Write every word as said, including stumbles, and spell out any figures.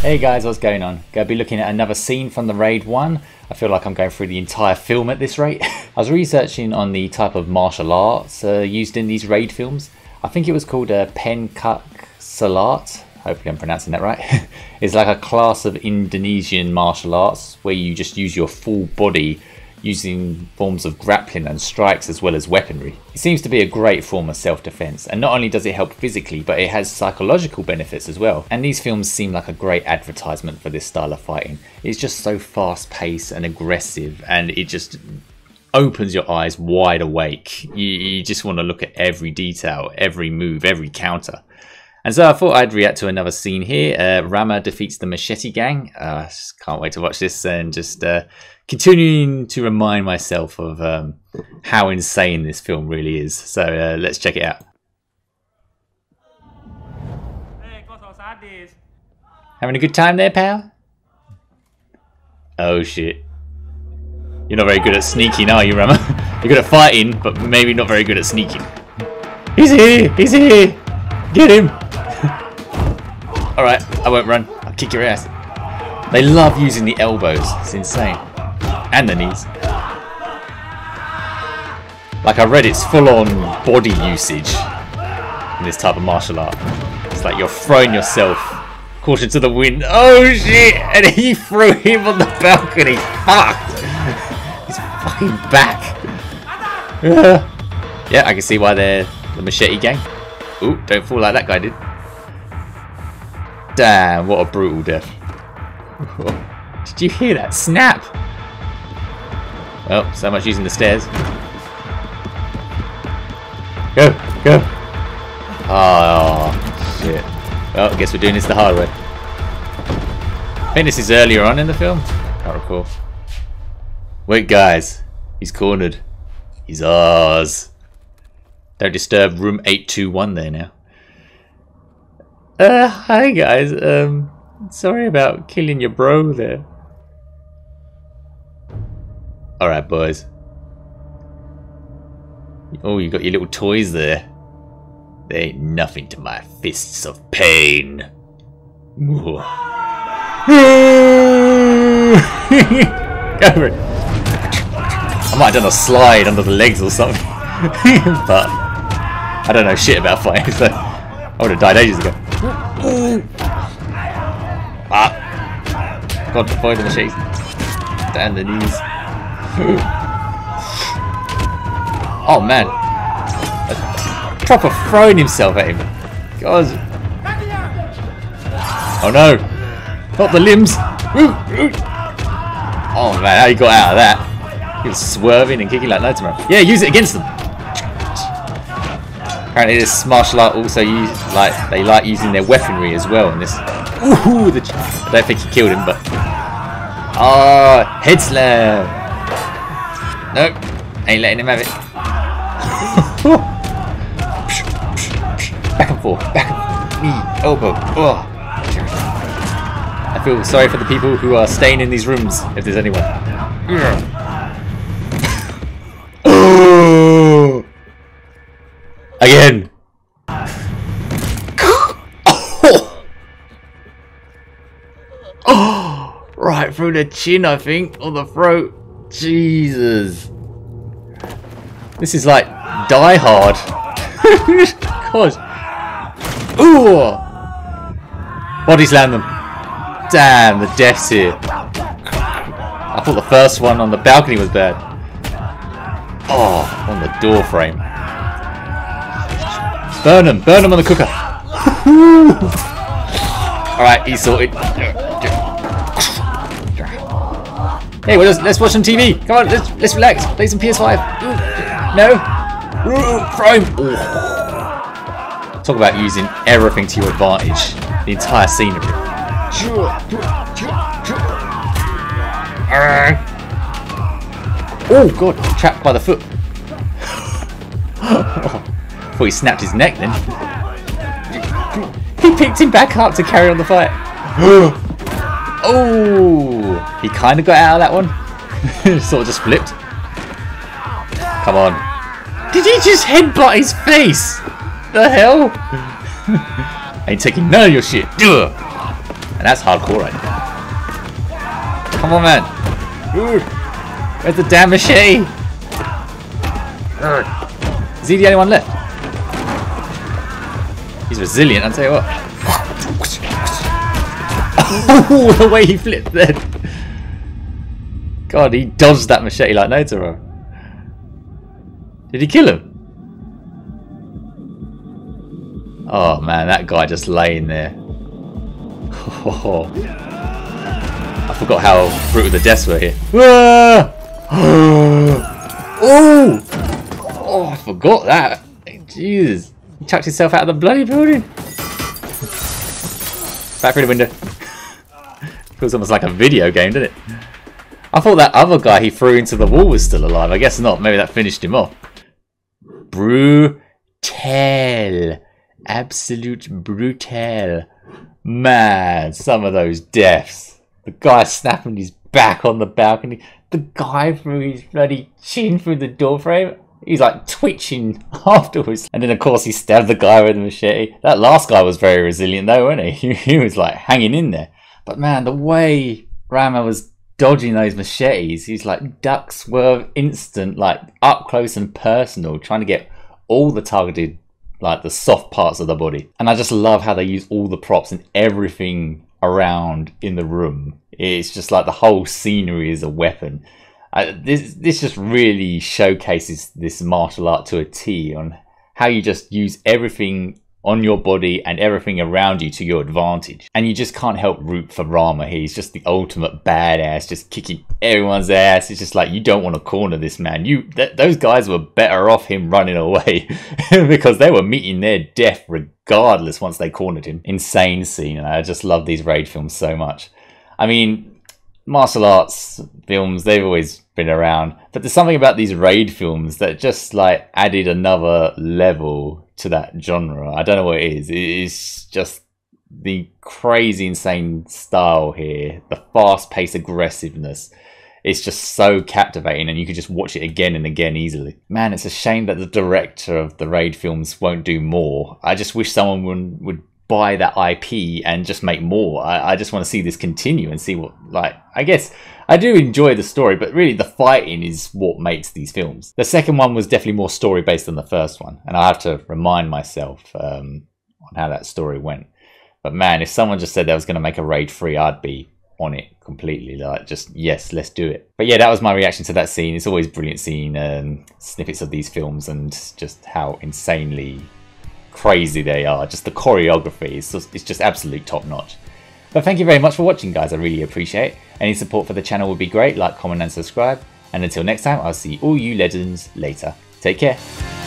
Hey guys, what's going on? Gonna be looking at another scene from the Raid one. I feel like I'm going through the entire film at this rate. I was researching on the type of martial arts uh, used in these Raid films. I think it was called a Pencak Silat. Hopefully I'm pronouncing that right. It's like a class of Indonesian martial arts where you just use your full body using forms of grappling and strikes as well as weaponry. It seems to be a great form of self-defense, and not only does it help physically, but it has psychological benefits as well. And these films seem like a great advertisement for this style of fighting. It's just so fast-paced and aggressive, and it just opens your eyes wide awake. You, you just want to look at every detail, every move, every counter. And so I thought I'd react to another scene here. Uh, Rama defeats the Machete Gang. I uh, just can't wait to watch this and just uh, continuing to remind myself of um, how insane this film really is. So uh, let's check it out. Having a good time there, pal? Oh shit. You're not very good at sneaking, are you, Rama? You're good at fighting, but maybe not very good at sneaking. He's here! He's here! Get him! Alright, I won't run. I'll kick your ass. They love using the elbows. It's insane. And the knees. Like I read, it's full on body usage in this type of martial art. It's like you're throwing yourself. Caution to the wind. Oh shit! And he threw him on the balcony. Fucked! He's fucking back. Yeah, I can see why they're the Machete Gang. Ooh, don't fall like that guy did. Damn, what a brutal death. Did you hear that snap? Well, so much using the stairs. Go, go. Oh, shit. Well, I guess we're doing this the hard way. I think this is earlier on in the film. Can't recall. Wait, guys. He's cornered. He's ours. Don't disturb room eight two one there now. Uh, hi guys. Um, sorry about killing your bro there. Alright, boys. Oh, you got your little toys there. They ain't nothing to my fists of pain. Go for it. I might have done a slide under the legs or something. But I don't know shit about fighting, so I would have died ages ago. Ah! God, avoid the machete. Down the knees. Oh man. Proper throwing himself at him. God. Oh no. Not the limbs. Oh man, how he got out of that? He was swerving and kicking like no tomorrow. Yeah, use it against them. Apparently this martial art also use like they like using their weaponry as well in this. Ooh, the I don't think he killed him, but oh, head slam. Nope, ain't letting him have it. Back and forth, back and forth, knee, elbow. Oh. I feel sorry for the people who are staying in these rooms, if there's anyone. Again. Oh. Oh, right through the chin, I think, or the throat. Jesus. This is like Die Hard. God. Ooh. Body slam them. Damn, the deaths here. I thought the first one on the balcony was bad. Oh, on the door frame. Burn him, burn him on the cooker. Alright, he's sorted. Hey, well, let's, let's watch some T V. Come on, let's, let's relax. Play some P S five. No. Throw him. Talk about using everything to your advantage. The entire scenery. Oh god, trapped by the foot. Thought he snapped his neck then. He picked him back up to carry on the fight. Oh, he kind of got out of that one. Sort of just flipped. Come on. Did he just headbutt his face? The hell? Ain't taking none of your shit. And that's hardcore right there. Come on, man. Ooh. Where's the damn machete? Is he the only one left? He's resilient, I'll tell you what. Oh, the way he flipped then. God, he dodged that machete like no tomorrow. Did he kill him? Oh man, that guy just laying there. Oh, I forgot how brutal the deaths were here. Oh, oh, I forgot that. Jesus, he chucked himself out of the bloody building. Back through the window. Feels almost like a video game, doesn't it? I thought that other guy he threw into the wall was still alive. I guess not. Maybe that finished him off. Brutal. Absolute brutal. Man, some of those deaths. The guy snapping his back on the balcony. The guy threw his bloody chin through the door frame. He's like twitching afterwards. And then of course he stabbed the guy with the machete. That last guy was very resilient though, wasn't he? He was like hanging in there. But man, the way Rambo was dodging those machetes, he's like duck swerve instant, like up close and personal, trying to get all the targeted, like the soft parts of the body. And I just love how they use all the props and everything around in the room. It's just like the whole scenery is a weapon. I, this this just really showcases this martial art to a T on how you just use everything on your body and everything around you to your advantage. And you just can't help root for Rama here. He's just the ultimate badass, just kicking everyone's ass. It's just like, you don't want to corner this man. You th those guys were better off him running away because they were meeting their death regardless once they cornered him. Insane scene, and I just love these Raid films so much. I mean, martial arts films, they've always been around, but there's something about these Raid films that just like added another level to that genre. I don't know what it is. It is just the crazy insane style here, the fast-paced aggressiveness. It's just so captivating, and you could just watch it again and again easily. Man, it's a shame that the director of the Raid films won't do more. I just wish someone would, would buy that I P and just make more. I, I just want to see this continue and see what, like, I guess I do enjoy the story, but really the fighting is what makes these films. The second one was definitely more story based than the first one, and I have to remind myself um, on how that story went. But man, if someone just said they was going to make a Raid three, I'd be on it completely. Like, just yes, let's do it. But yeah, that was my reaction to that scene. It's always brilliant seeing um, snippets of these films and just how insanely crazy they are. Just the choreography is just, it's just absolute top notch. But thank you very much for watching, guys. I really appreciate it. Any support for the channel would be great. Like, comment and subscribe. And until next time, I'll see all you legends later. Take care.